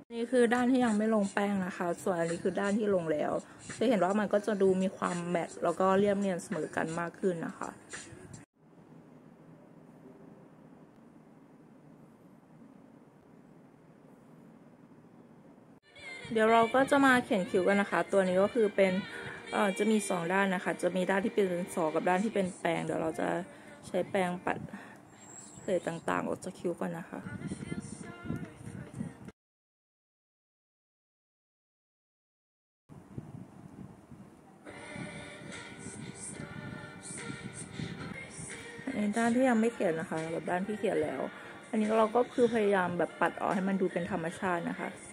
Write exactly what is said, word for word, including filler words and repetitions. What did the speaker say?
นี่คือด้านที่ยังไม่ลงแป้งนะคะส่วนอันนี้คือด้านที่ลงแล้วจะเห็นว่ามันก็จะดูมีความแมตต์แล้วก็เรียบเนียนเสมอกันมากขึ้นนะคะเดี๋ยวเราก็จะมาเขียนคิ้วกันนะคะตัวนี้ก็คือเป็นเอ่อจะมีสองด้านนะคะจะมีด้านที่เป็นดินสอกับด้านที่เป็นแปรงเดี๋ยวเราจะใช้แปรงปัดเศษต่างๆออกจากคิ้วก่อนนะคะในด้านที่ยังไม่เขียนนะคะแบบด้านที่เขียนแล้วอันนี้เราก็คือพยายามแบบปัดออกให้มันดูเป็นธรรมชาตินะคะ